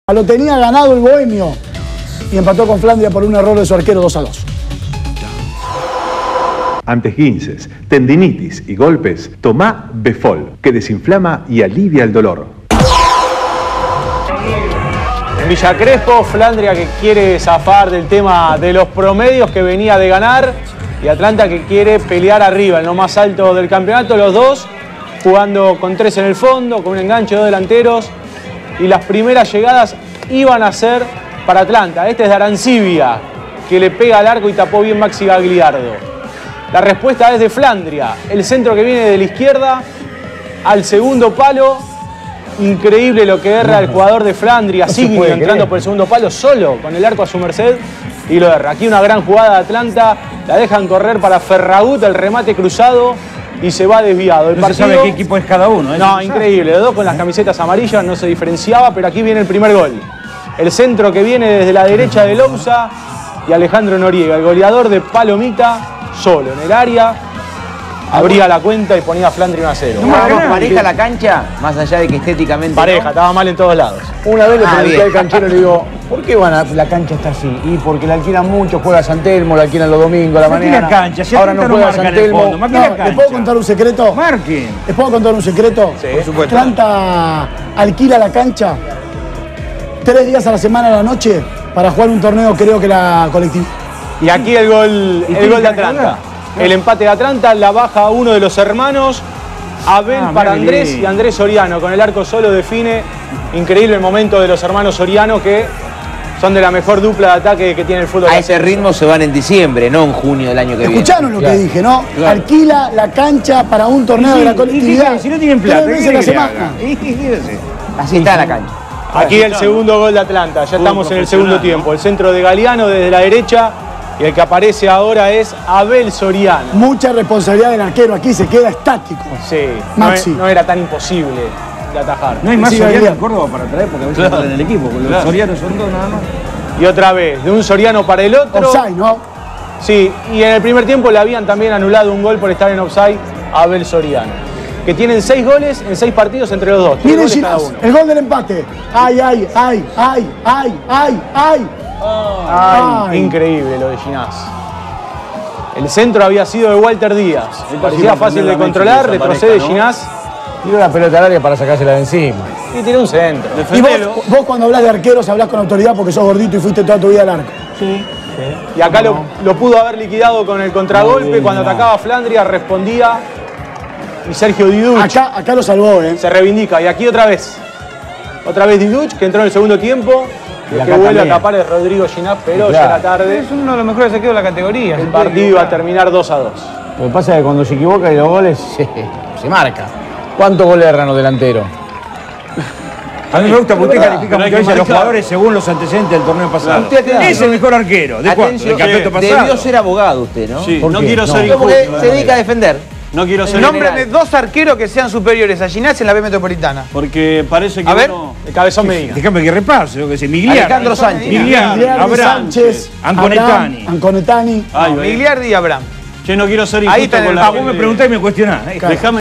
Lo tenía ganado el Bohemio y empató con Flandria por un error de su arquero 2-2. Ante esguinces, tendinitis y golpes, tomá Befol, que desinflama y alivia el dolor. En Villa Crespo, Flandria que quiere zafar del tema de los promedios que venía de ganar y Atlanta que quiere pelear arriba, en lo más alto del campeonato, los dos jugando con 3 en el fondo, con un enganche de 2 delanteros y las primeras llegadas iban a ser para Atlanta. Este es de Arancibia, que le pega al arco y tapó bien Maxi Gagliardo. La respuesta es de Flandria, el centro que viene de la izquierda al segundo palo. Increíble lo que erra el jugador de Flandria, Signo entrando por el segundo palo solo, con el arco a su merced y lo erra. Aquí una gran jugada de Atlanta, la dejan correr para Ferragut, el remate cruzado y se va desviado. No se sabe qué equipo es cada uno. No, increíble, los dos con las camisetas amarillas, no se diferenciaba, pero aquí viene el primer gol. El centro que viene desde la derecha de Lousa y Alejandro Noriega, el goleador de Palomita, solo en el área, abría la cuenta y ponía a Flandria 1-0. ¿Estábamos pareja la cancha? Más allá de que estéticamente pareja, no. estaba mal en todos lados. Una vez le pregunté al canchero, le digo, ¿por qué la cancha está así? Y porque la alquilan mucho, juega San Telmo, la alquilan los domingos a la mañana. Cancha, si ahora no juega San Telmo. ¿Les puedo contar un secreto? Marquen. ¿Les puedo contar un secreto? Sí, por supuesto. Atlanta alquila la cancha 3 días a la semana a la noche para jugar un torneo, creo que la colectiva. Y aquí el gol de Atlanta. El empate de Atlanta, la baja uno de los hermanos. Abel para Andrés y Andrés Soriano con el arco solo define. Increíble el momento de los hermanos Soriano que son de la mejor dupla de ataque que tiene el fútbol. A ese ritmo se van en diciembre, no en junio del año que viene. Escucharon lo que dije, ¿no? Claro. Alquila la cancha para un torneo de la colectividad. Si no tienen plata, 3 veces a la semana. Así está la cancha. Aquí el segundo gol de Atlanta, ya estamos en el segundo tiempo. El centro de Galeano desde la derecha y el que aparece ahora es Abel Soriano. Mucha responsabilidad del arquero, aquí se queda estático. Sí, Maxi. No era tan imposible de atajar. No hay más Sí, Soriano bien. en Córdoba para traer porque a veces están en el equipo. Porque los Sorianos son dos nada más. Y otra vez, de un Soriano para el otro. Offside, ¿no? Sí, y en el primer tiempo le habían también anulado un gol por estar en offside a Abel Soriano. Que tienen 6 goles en 6 partidos entre los dos. Miren Ginás, el gol del empate. Ay, ay, ay, ay, ay, ay, ay. Ay, increíble lo de Ginás. El centro había sido de Walter Díaz. Parecía fácil de controlar, retrocede Ginás. Tiró la pelota al área para sacársela de encima. Y tiró un centro. Y vos cuando hablas de arqueros hablás con autoridad porque sos gordito y fuiste toda tu vida al arco. Sí. Y acá lo pudo haber liquidado con el contragolpe. Cuando atacaba Flandria respondía. Y Sergio Diduch acá lo salvó, ¿eh? se reivindica. Y aquí otra vez. Otra vez Diduch, que entró en el segundo tiempo. El que vuelve a tapar es Rodrigo Ginás, pero ya era tarde. Es uno de los mejores arqueros de la categoría. El partido iba a terminar 2-2. Lo que pasa es que cuando se equivoca y los goles se marca. ¿Cuántos goles erran los delanteros? A mí me gusta porque usted califica muchas veces a los jugadores según los antecedentes del torneo pasado. Es el mejor arquero. ¿De cuánto? ¿Del campeonato pasado? Debió ser abogado usted, ¿no? Sí, ¿Por no qué? quiero ser Como que injusto. se dedica a defender. No quiero ser Nómbrame 2 arqueros que sean superiores a Ginás en la B Metropolitana. porque parece que A ver. uno... El cabezón Medina. Déjame que repase lo que dice. Migliar. Alejandro Sánchez. Migliar, Abraham, Sánchez, Anconetani. Anconetani. Ay, Migliardi y Abraham. Che, no quiero ser Ahí injusto está en con el la Ah, vos me preguntás y me cuestionás. Déjame